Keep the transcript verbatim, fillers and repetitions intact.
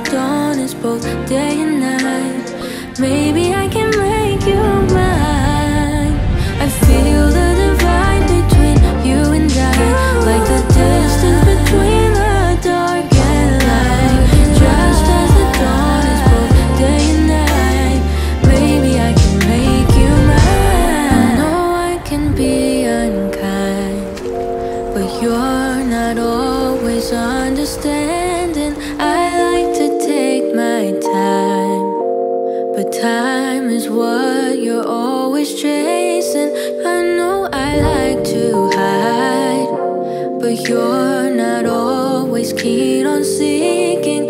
dawn is both day and night. Maybe I can make you mine. I feel the divide between you and I, like the distance between the dark and light. Just as the dawn is both day and night, maybe I can make you mine. I know I can be unkind, but you're not always understanding. I like to take my time, but time is what you're always chasing. I know I like to hide, but you're not always keen on seeking.